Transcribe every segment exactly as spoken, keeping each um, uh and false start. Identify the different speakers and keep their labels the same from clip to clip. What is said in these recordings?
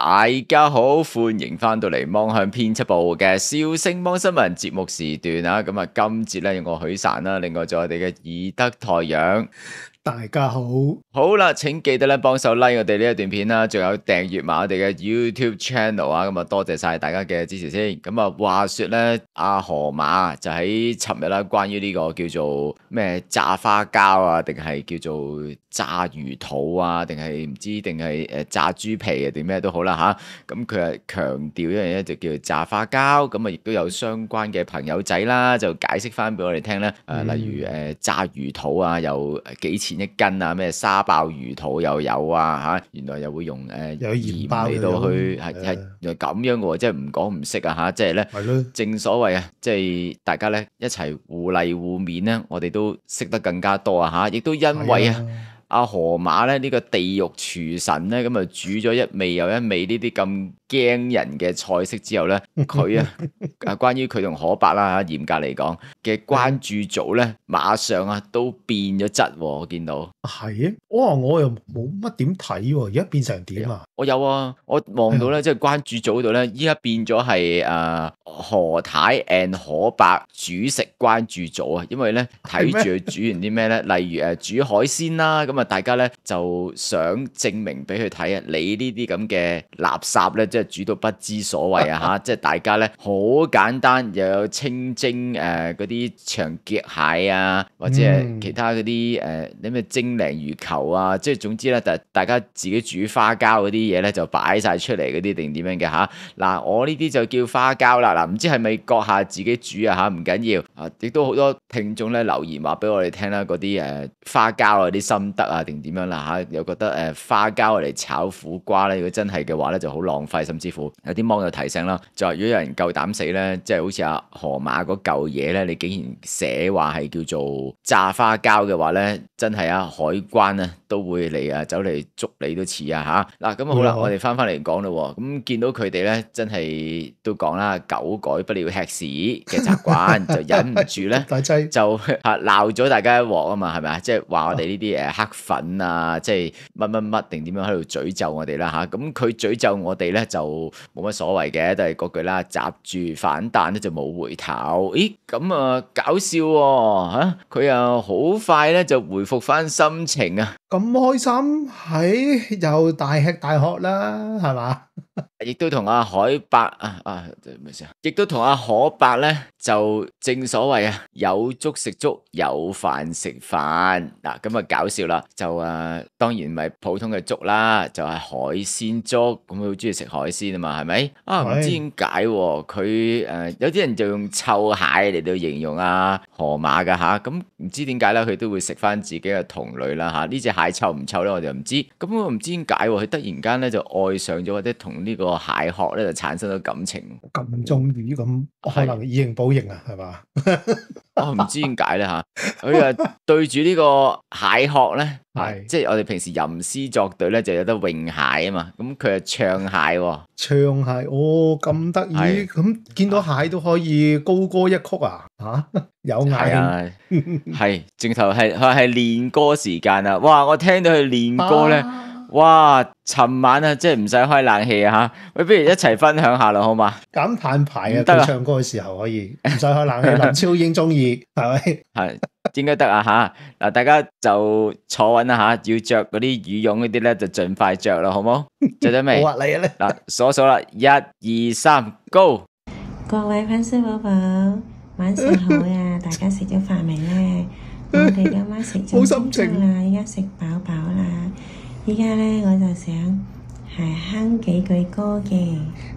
Speaker 1: 大家好，歡迎翻到嚟芒向編輯部嘅笑聲芒新聞節目時段啊！咁啊，今節咧有我許晨啦，另外仲有我哋嘅義德台陽。
Speaker 2: 大家好，
Speaker 1: 好啦，請記得咧幫手 like 我哋呢一段片啦，仲有訂閱埋我哋嘅 YouTube channel 啊，咁啊多謝晒大家嘅支持先。咁啊，話說咧，阿河馬就喺尋日啦，關於呢個叫做咩炸花膠啊，定係叫做炸魚肚啊，定係唔知定係誒炸豬皮啊，定咩都好啦吓。咁佢係強調一樣嘢就叫做炸花膠，咁啊亦都有相關嘅朋友仔啦，就解釋翻俾我哋聽咧。誒、呃，例如誒、呃、炸魚肚啊，有幾錢一斤啊？咩沙爆魚肚又有啊嚇，原來又會用誒、呃、
Speaker 2: 有鹽包
Speaker 1: 嚟到去係係原來咁樣嘅喎，即係唔講唔識啊嚇，即係咧，正所謂啊，即係大家咧一齊互利互勉咧，我哋都識得更加多啊嚇，亦都因為啊。阿河馬咧呢、呢個地獄廚神咧，咁啊煮咗一味又一味呢啲咁驚人嘅菜式之後咧，佢啊啊關於佢同可伯啦嚇，嚴格嚟講嘅關注組咧，馬上啊都變咗質喎，我見到。
Speaker 2: 係啊，哇！我又冇乜點睇喎，而家變成點啊？
Speaker 1: 我有啊，我望到咧，即係關注組度咧，依家變咗係誒何太 and 可伯煮食關注組啊，因為咧睇住佢煮完啲咩咧，例如誒煮海鮮啦，咁啊大家咧就想證明俾佢睇啊，你呢啲咁嘅垃圾咧，即係煮到不知所謂啊嚇，即係大家咧好簡單，又有清蒸誒嗰啲長腳蟹啊，或者係其他嗰啲誒啲咩蒸鯪魚球啊，即係總之咧，大大家自己煮花膠嗰啲嘢咧就擺晒出嚟嗰啲定點樣嘅嚇。嗱，我呢啲就叫花膠啦。嗱，唔知係咪閣下自己煮啊嚇？唔緊要啊，亦都好多聽眾咧留言話俾我哋聽啦，嗰啲誒花膠嗰啲心得啊定點樣啦嚇，又覺得誒、呃、花膠嚟炒苦瓜咧，如果真係嘅話咧就好浪費，甚至乎有啲網友提醒啦，就話如果有人夠膽死咧，即係好似阿河馬嗰嚿嘢咧，你竟然寫話係叫做炸花膠嘅話咧，真係啊海關啊都會嚟啊走嚟捉你都似啊嚇。嗱咁好啦，我哋翻翻嚟講咯，咁見到佢哋咧真係都講啦，狗改不了吃屎嘅習慣，就忍唔住咧就嚇鬧咗大家一鑊啊嘛，係咪啊？即係話我哋呢啲誒黑粉啊，即係乜乜乜定點樣喺度詛咒我哋啦嚇。咁佢詛咒我哋咧就冇乜所謂嘅，都係嗰句啦，閘住反彈咧就冇回頭。咦咁啊搞笑喎嚇，佢啊好快咧就回復翻心情啊！
Speaker 2: 咁開心，係又大吃大喝啦，係嘛？
Speaker 1: 亦都同阿海伯啊啊，咩事啊？亦都同阿可伯咧，就正所謂啊，有粥食粥，有飯食飯。嗱，咁啊搞笑啦，就啊當然唔係普通嘅粥啦，就係、是、海鮮粥。咁佢好中意食海鮮啊嘛，係咪？啊，唔知點解佢誒有啲人就用臭蟹嚟到形容阿河馬噶吓，咁、啊、唔知點解咧，佢都會食翻自己嘅同類啦吓。呢、啊、隻蟹臭唔臭咧，我就唔知。咁我唔知點解佢突然間咧就愛上咗或者同呢個蟹殼咧就產生咗感情。
Speaker 2: 咁中意咁，可能以形補形啊，係嘛？
Speaker 1: 我唔知點解咧吓，佢啊對住呢個蟹殼咧，係即係我哋平時吟詩作對咧就有得詠蟹啊嘛，咁佢係唱蟹喎，
Speaker 2: 唱蟹哦咁得意，咁見到蟹都可以高歌一曲啊，吓有眼啊，
Speaker 1: 係正頭係佢係練歌時間啊，哇！我聽到佢練歌咧。啊哇！尋晚啊，即係唔使開冷氣啊嚇，喂，不如一齊分享下啦，好嘛？
Speaker 2: 減碳排啊！佢唱歌嘅時候可以唔使開冷氣，林超英中意係咪？
Speaker 1: 係應該得啊嚇！嗱，大家就坐穩啦嚇，要着嗰啲羽絨嗰啲咧就盡快着啦，好冇？着咗未？
Speaker 2: 好啊，嚟啊咧！
Speaker 1: 嗱，數數啦，一二三，Go！
Speaker 3: 各位粉絲寶寶，晚上好啊！大家食咗飯未咧？我哋今晚食咗粥啦，依家食飽飽啦。依家咧我就想係哼幾句歌嘅，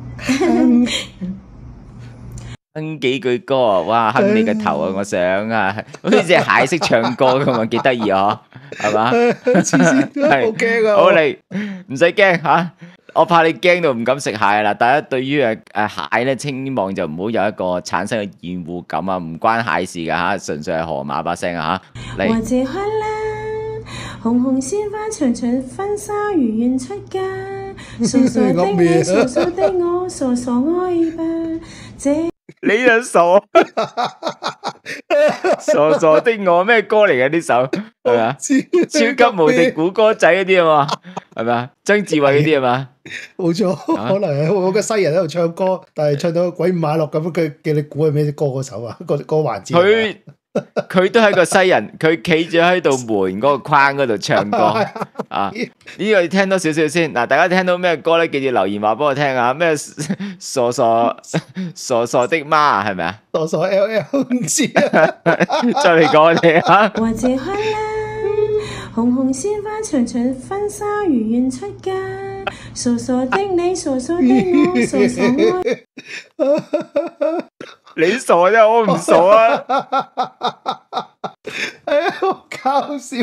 Speaker 1: 哼幾句歌啊！哇，哼你個頭啊！我想啊，好似隻蟹識唱歌咁啊，幾得意啊，係嘛？
Speaker 2: 係好驚啊！
Speaker 1: 好嚟，唔使驚吓，我怕你驚到唔敢食蟹啦。大家對於誒誒蟹咧，希望就唔好有一個產生嘅厭惡感啊，唔關蟹事噶吓，純粹係河馬把聲啊吓。嚟。
Speaker 3: 紅紅鮮花長長婚紗如願出嫁，傻傻的你，傻傻的我，傻傻愛吧。這
Speaker 1: 你就傻， 傻傻的我咩歌嚟嘅呢首係咪啊？超級無敵估歌仔嗰啲啊嘛，係咪啊？曾志偉嗰啲係嘛？
Speaker 2: 冇錯，可能係我個西人喺度唱歌，但係唱到鬼五馬六咁，佢叫你估係咩歌嗰首啊？個歌環節。
Speaker 1: 佢佢都係個西人，佢企住喺度門嗰個框嗰度唱歌啊！呢個聽多少少先嗱，大家聽到咩歌咧？記住留言話俾我聽啊！咩傻傻傻傻的媽係咪啊？
Speaker 2: 傻傻 L L 唔知啊！
Speaker 1: 再嚟講你啊！
Speaker 3: 我結婚啦，紅紅鮮花長長婚紗如願出嫁，傻傻的你，傻傻的我，傻傻愛。
Speaker 1: 你傻啫，我唔傻啊！
Speaker 2: 哎呀，好搞笑！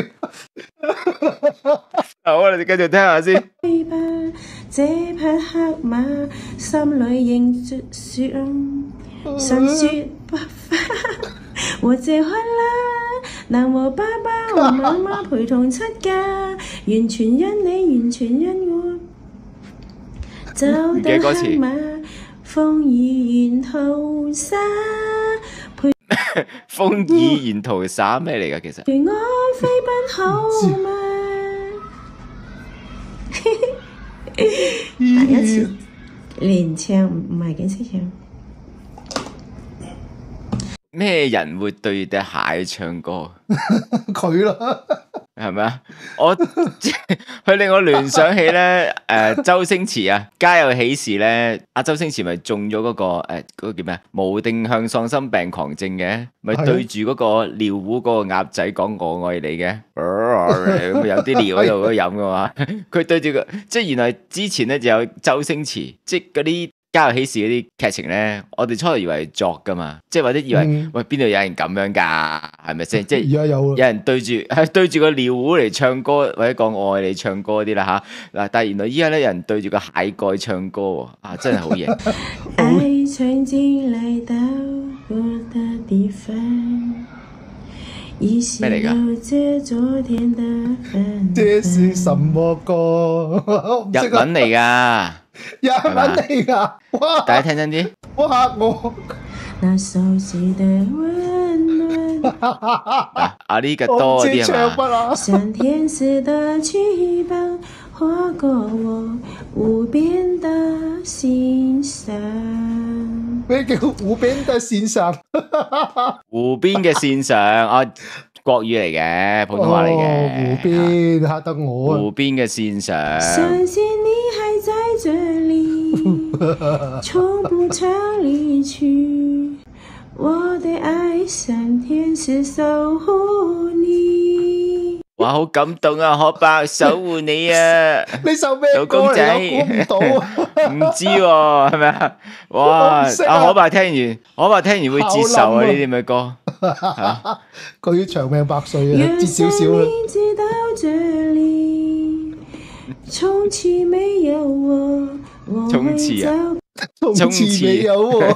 Speaker 1: 好，我哋繼續聽下先。
Speaker 3: 去吧，這匹黑馬心裏認着雪，神雪白花。我結婚啦，男和爸爸和媽媽陪同出嫁，完全因你，完全因我。走得黑馬，風雨沿途灑，陪
Speaker 1: 風雨沿途灑咩嚟㗎？其實
Speaker 3: 陪我飛奔好嗎？第一次連唱唔係幾識唱。
Speaker 1: 咩人會對隻蟹唱歌？
Speaker 2: 佢啦，
Speaker 1: 係咪啊？我佢令我聯想起咧，誒、呃，周星馳啊，《家有喜事》咧，阿周星馳咪中咗嗰、那個誒，嗰、呃那個叫咩啊？無定向喪心病狂症嘅，咪對住嗰個尿壺嗰個鴨仔講我愛你嘅，咁有啲尿喺度都飲噶嘛。佢對住個，即係原來之前咧就有周星馳，即係嗰啲。家有喜事嗰啲劇情咧，我哋初頭以為係作噶嘛，即係或者以為、嗯、喂邊度有人咁樣噶，係咪先？即係而家有有人對住係對住個尿壺嚟唱歌，或者講我愛你唱歌啲啦吓嗱，但係原來依家咧有人對住個蟹蓋唱歌喎，啊真係好型！
Speaker 3: 愛曾經來到過的地方，依稀有着昨天的芬芬。
Speaker 2: 這是什麼歌？
Speaker 1: 日文嚟噶。
Speaker 2: 日文嚟噶，哇！
Speaker 1: 大家聽真啲，
Speaker 2: 哇嚇我！
Speaker 3: 那熟悉的溫暖，
Speaker 1: 啊呢個多啲係嘛？
Speaker 3: 像天使的翅膀劃過我無邊的心上。
Speaker 2: 咩叫無邊的線上？
Speaker 1: 湖邊嘅線上啊，國語嚟嘅，普通話嚟嘅。
Speaker 2: 湖邊嚇得我啊！
Speaker 1: 湖邊嘅線上。
Speaker 3: 相信你還在這裡，從不曾離去。我的愛像天使守護你。
Speaker 1: 哇，好感動啊！可伯守護你啊！
Speaker 2: 呢首咩
Speaker 1: 老公仔？
Speaker 2: 估唔到啊！
Speaker 1: 唔知喎，係咪啊？哇！阿可伯聽完，可伯聽完會接受啊呢啲咁嘅歌。
Speaker 2: 佢長命百歲啊，接少少啦。
Speaker 3: 從此沒有我，我會走。
Speaker 2: 從此未有喎，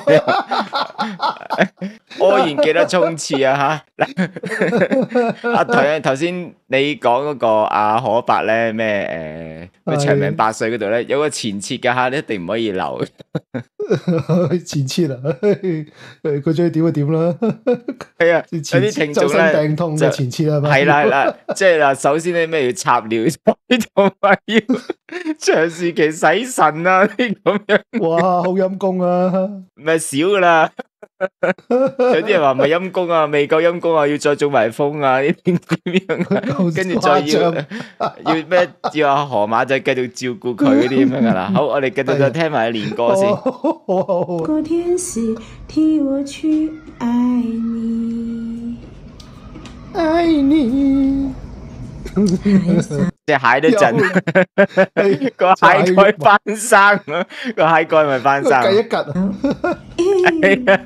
Speaker 1: 我然記得衝刺啊吓！阿頭頭先你講嗰個阿可伯咧咩誒咩長命百歲嗰度咧有個前設噶吓，你一定唔可以留。
Speaker 2: 前設啊，佢中意點就點啦。
Speaker 1: 係啊，有啲聽眾咧
Speaker 2: 病痛就前設係咪？
Speaker 1: 係啦係啦，即係嗱，首先咧咩要插尿，同埋要長時期洗腎啊啲咁樣。哇！
Speaker 2: 好陰功啊，
Speaker 1: 唔係少噶啦，有啲人話唔係陰功啊，未夠陰功啊，要再中埋風啊，呢啲點樣啊？跟住再要要咩？要阿河馬仔繼續照顧佢嗰啲咁樣噶啦。好，我哋繼續再聽埋練歌先。
Speaker 3: 過天使替我去愛你，
Speaker 2: 愛你。
Speaker 1: 隻蟹都震，個蟹蓋翻生，個蟹蓋咪翻生。
Speaker 2: 計一格，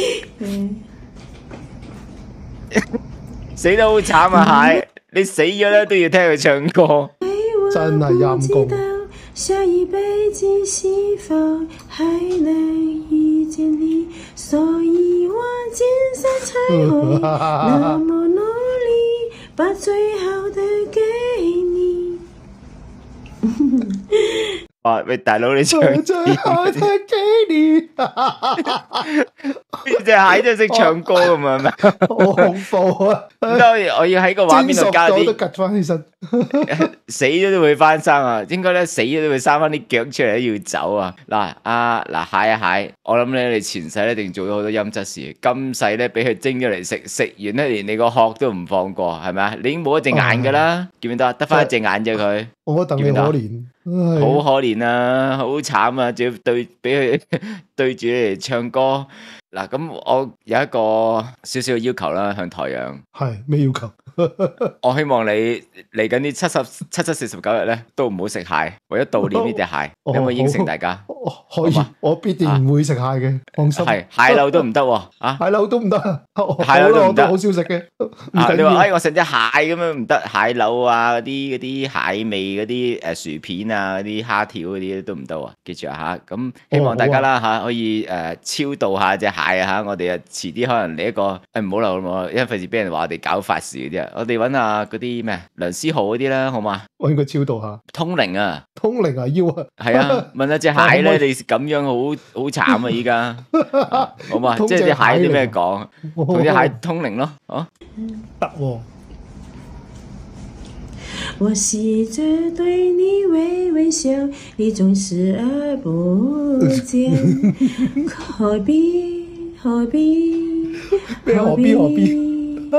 Speaker 1: 死得好慘啊蟹！你死咗咧都要聽佢唱歌，
Speaker 2: 真係陰功。
Speaker 3: 下一輩子是否還能遇見你？所以我堅守才會那麼努力，把最好的給你。
Speaker 1: 哇！喂，大佬你唱
Speaker 2: 最好的給你，
Speaker 1: 隻蟹真係識唱歌咁啊？係咪？
Speaker 2: 好恐怖啊！
Speaker 1: 唔得，我要喺個畫面度加
Speaker 2: 蒸熟咗都
Speaker 1: 啲
Speaker 2: 趌翻起身。
Speaker 1: 死咗都會翻生啊！應該咧死咗都會生翻啲腳出嚟，要走啊！嗱啊嗱蟹啊蟹，我諗咧你前世咧一定做咗好多陰質事，今世咧俾佢蒸咗嚟食，食完咧連你個殼都唔放過，係咪啊？你已經冇一隻眼噶啦，見唔見到啊？得翻一隻眼啫佢。
Speaker 2: 我戥你可憐，
Speaker 1: 好可憐啊，好慘啊！仲要對俾佢對住你嚟唱歌。嗱，咁我有一個少少嘅要求啦，向台陽。
Speaker 2: 係咩要求？
Speaker 1: 我希望你嚟緊呢七十七七四十九日咧，都唔好食蟹，為咗悼念呢隻蟹，
Speaker 2: 哦
Speaker 1: 有冇應承大家？
Speaker 2: 可以，我必定唔會食蟹嘅，放心。
Speaker 1: 係蟹柳都唔得喎，啊
Speaker 2: 蟹柳都唔得，
Speaker 1: 蟹柳都唔得，
Speaker 2: 我都好少食嘅。
Speaker 1: 啊，你話哎，我食隻蟹咁樣唔得，蟹柳啊，嗰啲嗰啲蟹味嗰啲誒薯片啊，嗰啲蝦條嗰啲都唔得喎，記住啊嚇。咁希望大家啦嚇可以誒超度下隻蟹啊嚇，我哋啊遲啲可能嚟一個誒唔好啦，唔因為費事俾人話我哋搞法事嗰啲啊，我哋揾下嗰啲咩梁思浩嗰啲啦，好嘛？
Speaker 2: 我應該超度下。
Speaker 1: 通靈啊！
Speaker 2: 通靈啊要啊！
Speaker 1: 係啊，問下隻蟹咧，你咁樣好好慘啊！依家好嘛？即係隻蟹啲咩講？同隻蟹通靈咯，哦，
Speaker 2: 得喎。
Speaker 3: 我試着對你微微笑，你總視而不見，何必何必
Speaker 2: 何必何必？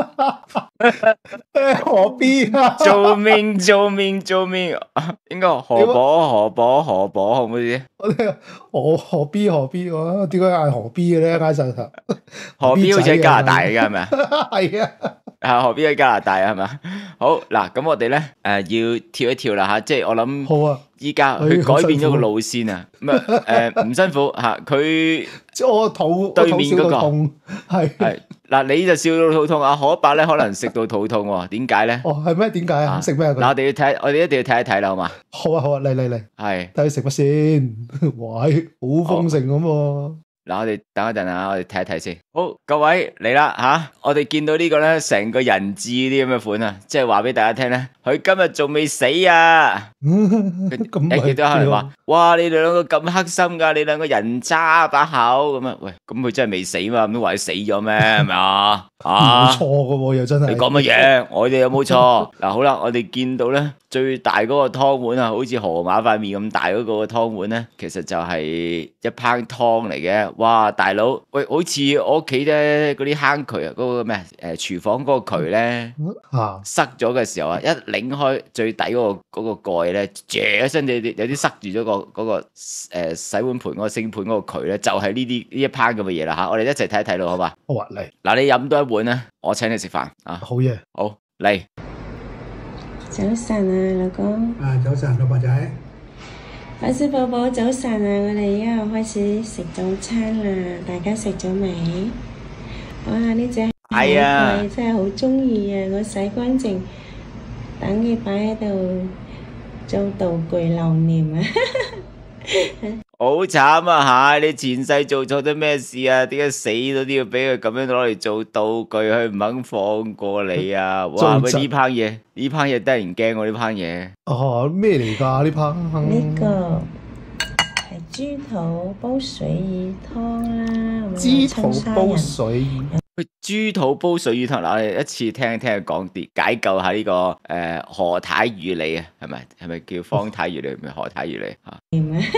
Speaker 2: 何必啊？
Speaker 1: 做命做命做命，應該何寶何寶何寶好唔好啲？
Speaker 2: 我何必何必啊？點解嗌何必嘅咧？嗌實實
Speaker 1: 何必好似喺加拿大嘅係咪啊？
Speaker 2: 係啊，
Speaker 1: 啊何必喺加拿大啊？係咪？好嗱，咁我哋咧誒要跳一跳啦嚇，即係我諗好啊！依家佢改變咗個路線啊，咁啊誒唔辛苦嚇，佢
Speaker 2: 即係我肚
Speaker 1: 對面嗰個
Speaker 2: 係
Speaker 1: 係嗱，你就笑到肚痛，阿可伯咧可能食到肚痛喎，點解咧？
Speaker 2: 哦，係咩？點解啊？食咩啊？
Speaker 1: 嗱，我哋要睇，我哋一定要睇一睇啦，好嘛？
Speaker 2: 好啊，好啊，嚟嚟嚟，
Speaker 1: 係
Speaker 2: 睇佢食乜先？哇，好豐盛咁喎！
Speaker 1: 嗱，我哋等一陣啊，我哋睇一睇先。好，各位嚟啦吓，我哋見到呢個咧，成個人質啲咁嘅款啊，即係話俾大家聽咧，佢今日仲未死啊！咁亦都可能話，哇！你哋兩個咁黑心噶，你兩個人渣把口咁啊！喂，咁佢真係未死嘛？咁都話佢死咗咩？係咪啊？啊，
Speaker 2: 冇錯噶喎，又真係。
Speaker 1: 你講乜嘢？我哋有冇錯？嗱，好啦，我哋見到咧最大嗰個湯碗啊，好似河馬塊面咁大嗰個湯碗咧，其實就係一烹湯嚟嘅。哇，大佬，喂，好似我屋企咧嗰啲坑渠啊，嗰個咩誒廚房嗰個渠咧，
Speaker 2: 啊，
Speaker 1: 塞咗嘅時候啊，一擰開最底嗰個嗰個蓋咧，啜一聲有啲有啲塞住咗個嗰個誒洗碗盤嗰個星盤嗰個渠咧，就係呢啲呢一烹咁嘅嘢啦嚇。我哋一齊睇一睇咯，好嘛？
Speaker 2: 好啊，嚟。
Speaker 1: 嗱，你飲多一碗咧，我請你食飯啊！
Speaker 2: 好嘢，
Speaker 1: 好嚟。
Speaker 3: 早晨啊，老公。
Speaker 2: 啊，早晨，老婆仔。
Speaker 3: 粉絲寶寶早晨啊！我哋一路開始食早餐啦，大家食咗未？哇！呢隻係啊，真係好中意啊！我洗乾淨，等佢擺喺度做道具留念啊！
Speaker 1: 好慘啊！蟹，你前世做錯咗咩事啊？點解死咗都要俾佢咁樣攞嚟做道具？佢唔肯放過你啊！哇！喂，呢烹嘢，呢烹嘢得人驚喎！呢烹嘢
Speaker 2: 哦，咩嚟㗎？呢烹
Speaker 3: 呢個係豬肚煲水魚湯啦，
Speaker 2: 豬肚煲水魚。
Speaker 1: 喂，豬肚煲水魚湯嗱，我哋一次聽一聽佢講啲解救下呢、這個誒、呃、何太魚嚟啊？係咪係咪叫方太魚嚟？唔係何太魚嚟嚇？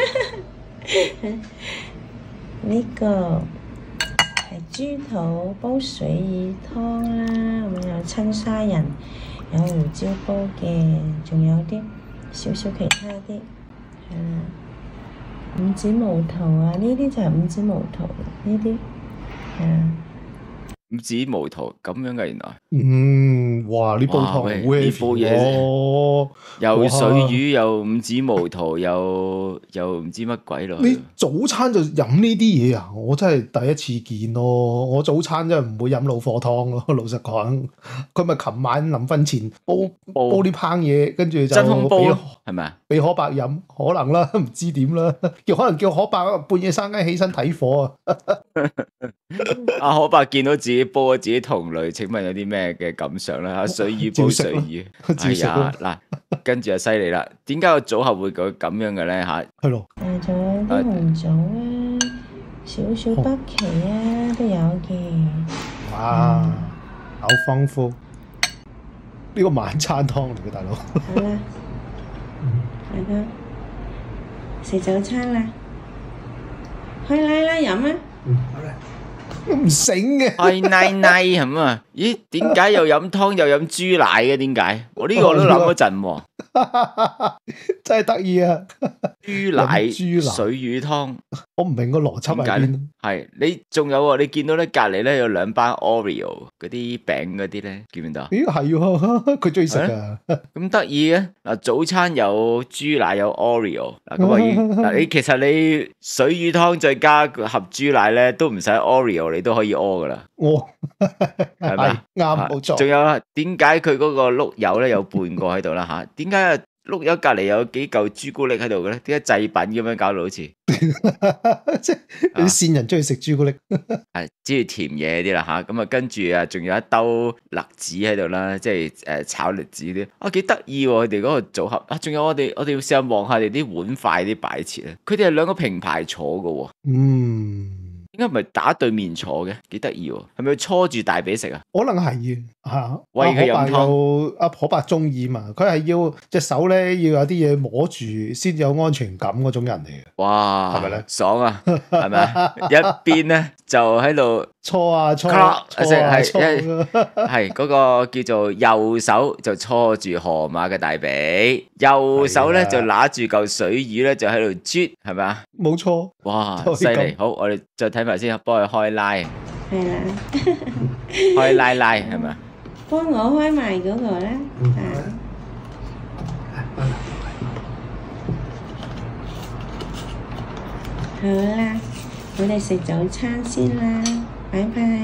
Speaker 3: 呢個係豬肚煲水魚湯啦，咁有青沙仁，有胡椒煲嘅，仲有啲少少其他啲，係啦，五指毛頭啊，呢啲就係五指毛頭，呢啲係啊。
Speaker 1: 五指毛頭咁樣嘅原來，
Speaker 2: 嗯，哇！呢煲湯好呢煲嘢，
Speaker 1: 又水魚又五指毛頭又又唔知乜鬼咯。
Speaker 2: 你早餐就飲呢啲嘢啊？我真係第一次見咯。我早餐真係唔會飲老火湯咯。老實講，佢咪琴晚臨瞓前煲煲啲烹嘢，跟住就
Speaker 1: 真空煲係咪啊？
Speaker 2: 俾可伯飲，可能啦，唔知點啦。叫可能叫可伯半夜三更起身睇火啊！
Speaker 1: 阿可伯見到自己煲咗自己同類，請問有啲咩嘅感想咧？水魚煲水魚，係啊嗱，跟住就犀利啦。點解個組合會咁咁樣嘅咧？吓，
Speaker 2: 係咯，
Speaker 3: 帶咗啲紅棗啊、 少少北芪啊都有嘅。
Speaker 2: 哇，好豐富！呢個晚餐湯嚟嘅，大佬。
Speaker 3: 好啦，大家食早餐啦，開奶啦飲啊！
Speaker 2: 唔醒嘅，
Speaker 1: 開奶奶係咪啊？咦，點解又飲湯又飲豬奶嘅？點解？我呢個都諗咗陣喎。
Speaker 2: 真係得意啊！
Speaker 1: 豬奶
Speaker 2: 豬奶
Speaker 1: 水魚湯，
Speaker 2: 我唔明個邏輯喺
Speaker 1: 點解咧
Speaker 2: 邊。
Speaker 1: 係你仲有喎？你見到咧隔離咧有兩班 Oreo 嗰啲餅嗰啲咧，見唔見到？
Speaker 2: 咦係喎，佢中意食啊！
Speaker 1: 咁得意嘅嗱，早餐有豬奶有 Oreo 嗱，咁啊已嗱你其實你水魚湯再加盒豬奶咧，都唔使 Oreo 你都可以屙噶啦，
Speaker 2: 我
Speaker 1: 係咪啊？
Speaker 2: 啱冇錯。
Speaker 1: 仲有啊，點解佢嗰個碌柚咧有半個喺度啦吓？點解啊碌柚隔離有幾嚿朱古力喺度嘅咧？點解製品咁樣搞到好似？
Speaker 2: 即係啲線人中意食朱古力，
Speaker 1: 係只要甜嘢啲啦吓，咁啊跟住啊仲有一兜栗子喺度啦，即係誒炒栗子啲，啊幾得意喎佢哋嗰個組合啊！仲有我哋我哋要試下望下佢哋啲碗筷啲擺設咧，佢哋係兩個平排坐嘅喎，
Speaker 2: 嗯。
Speaker 1: 點解唔係打對面坐嘅？幾得意喎！係咪要搓住大髀食啊？
Speaker 2: 可能係嘅嚇，
Speaker 1: 餵佢飲
Speaker 2: 阿可伯
Speaker 1: 湯
Speaker 2: 有阿可伯中意嘛，佢係要隻手咧要有啲嘢摸住先有安全感嗰種人嚟嘅。
Speaker 1: 哇，
Speaker 2: 係咪咧
Speaker 1: 爽啊，係咪啊？一邊咧就喺度
Speaker 2: 搓啊搓
Speaker 1: 咔
Speaker 2: 啊
Speaker 1: 啦一聲係
Speaker 2: 搓啊搓啊，
Speaker 1: 係嗰個叫做右手就搓住河馬嘅大髀，右手咧
Speaker 2: 係啊
Speaker 1: 就揦住嚿水魚咧就喺度啜，係咪啊？
Speaker 2: 冇錯。
Speaker 1: 哇，
Speaker 2: 就係
Speaker 1: 犀利！
Speaker 2: 咁
Speaker 1: 好，我哋再睇埋先，幫佢開拉，
Speaker 3: 係啦，
Speaker 1: 開拉拉係咪啊？
Speaker 3: 幫我開埋嗰個啦。
Speaker 2: 嗯
Speaker 3: 啊好啦，我哋食早餐先啦，拜拜。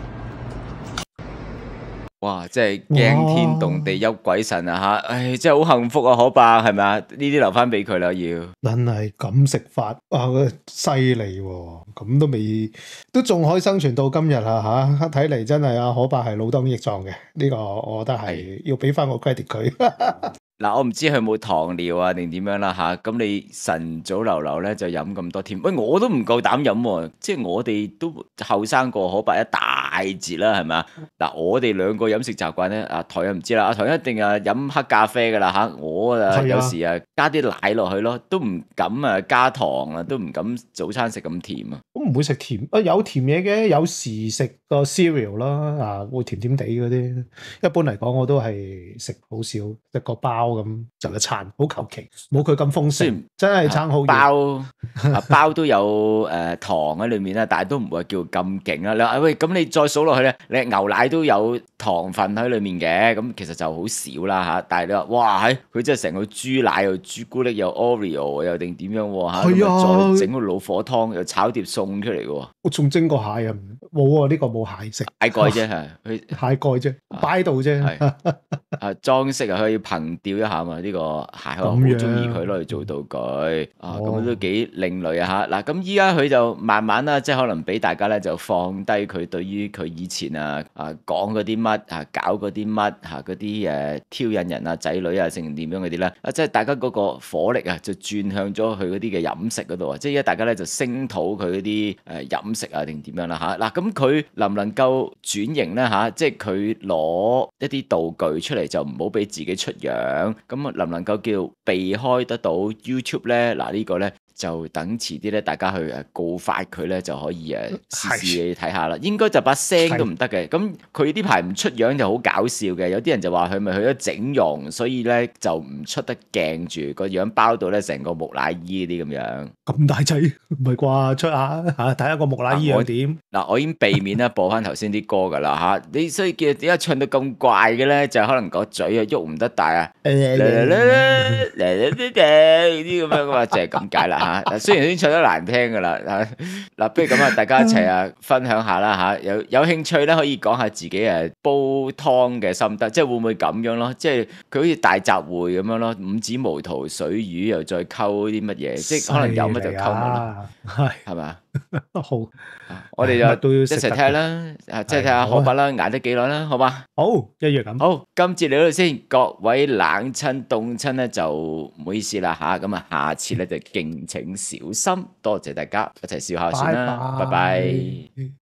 Speaker 1: 哇！真係驚天動地泣鬼神啊吓！唉，真係好幸福啊，可伯係咪啊？呢啲留翻俾佢啦，要。
Speaker 2: 真係咁食法，哇！佢犀利喎，咁都未都仲可以生存到今日啊嚇！睇嚟真係啊，可伯係老當益壯嘅，呢個我覺得係要俾翻個 credit 佢。
Speaker 1: 嗱，我唔知佢有冇糖尿啊定點樣啦吓，咁你晨早流流咧就飲咁多甜，喂我都唔夠膽飲喎，即係我哋都後生過可伯一大截啦，係咪啊？嗱，我哋兩個飲食習慣咧，阿台又唔知啦，阿台一定啊飲黑咖啡噶啦吓，我啊
Speaker 2: 係啊
Speaker 1: 有時啊加啲奶落去咯，都唔敢啊加糖啊，都唔敢早餐食咁甜啊。
Speaker 2: 我唔會食甜，啊有甜嘢嘅，有時食個 cereal 啦，啊會甜甜地嗰啲。一般嚟講，我都係食好少，食個包咁就一餐，好求其，冇佢咁豐
Speaker 1: 雖然
Speaker 2: 盛，真係撐好遠。
Speaker 1: 包啊包都有誒、呃、糖喺裏面啦，但係都唔會叫咁勁啦。你話喂咁你再數落去咧，你牛奶都有糖分喺裏面嘅，咁其實就好少啦嚇。但係你話哇喺佢真係成個豬奶又朱古力又 Oreo 又定點樣喎嚇，
Speaker 2: 係啊
Speaker 1: 咁再整個老火湯又炒碟餸出嚟嘅喎，
Speaker 2: 我仲蒸過蟹啊，冇啊，呢個冇蟹食，
Speaker 1: 大蓋啫係佢
Speaker 2: 蟹蓋啫，擺喺度啫。
Speaker 1: 係啊裝飾啊可以憑吊一下嘛，呢、這個蟹我好
Speaker 2: 咁樣
Speaker 1: 中意佢攞嚟做道具啊，咁、
Speaker 2: 哦
Speaker 1: 都幾另類啊嚇嗱，咁依家佢就慢慢啦，即係可能俾大家咧就放低佢對於佢以前啊啊講嗰啲乜啊搞嗰啲乜嚇嗰啲誒挑引人啊仔女啊成點樣嗰啲咧啊，即係大家嗰個火力啊就轉向咗佢嗰啲嘅飲食嗰度啊，即係而家大家咧就聲討佢嗰啲誒飲食啊定點樣啦嚇嗱，咁佢能唔能夠轉型咧嚇？即係佢攞一啲道具出嚟就唔好俾自己出樣，咁啊能唔能夠叫避開得到 YouTube 咧？嗱、這個、呢個咧就等遲啲咧，大家去誒告發佢咧就可以誒試試睇下啦。應該就把聲都唔得嘅。咁佢呢排唔出樣就好搞笑嘅，有啲人就話佢咪去咗整容，所以咧就唔出得鏡住，個樣包到咧成個木乃伊啲咁樣。
Speaker 2: 咁大劑唔係啩？出下嚇睇下個木乃伊又點？
Speaker 1: 嗱，我已經避免咧播翻頭先啲歌㗎啦嚇。你所以見點解唱到咁怪嘅咧？就係、可能個嘴啊喐唔得大啊，嚟嚟嚟嚟嚟嚟嚟啲咁樣嘅嘛，就係咁解啦嚇。嗱，雖然已經唱得難聽㗎啦嚇，嗱，不如咁啊，大家一齊啊分享下啦嚇。有有興趣咧可以講下自己誒煲湯嘅心得，即係會唔會咁樣咯？即係佢好似大集會咁樣咯，五指毛桃水魚又再溝啲乜嘢，即係可能有乜就溝乜咯，
Speaker 2: 係
Speaker 1: 係嘛？
Speaker 2: 好，
Speaker 1: 啊我哋
Speaker 2: 乜都
Speaker 1: 就一齊睇下
Speaker 2: 要食得嘅
Speaker 1: 啦，啊即係睇
Speaker 2: 係
Speaker 1: 下
Speaker 2: 好啊
Speaker 1: 可伯啦，捱得幾耐啦，好嘛？
Speaker 2: 好，一樣咁。
Speaker 1: 好，今節嚟到度先，各位冷親凍親咧就唔好意思啦吓，咁啊下次咧就敬請小心，多謝大家一齊笑下算啦，拜拜。